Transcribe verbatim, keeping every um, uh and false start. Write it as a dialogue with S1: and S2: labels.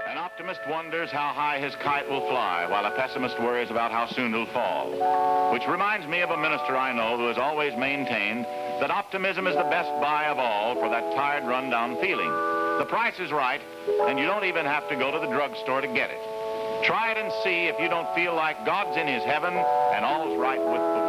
S1: An optimist wonders how high his kite will fly, while a pessimist worries about how soon it'll fall. Which reminds me of a minister I know who has always maintained that optimism is the best buy of all for that tired, run-down feeling. The price is right, and you don't even have to go to the drugstore to get it. Try it and see if you don't feel like God's in his heaven and all's right with the world.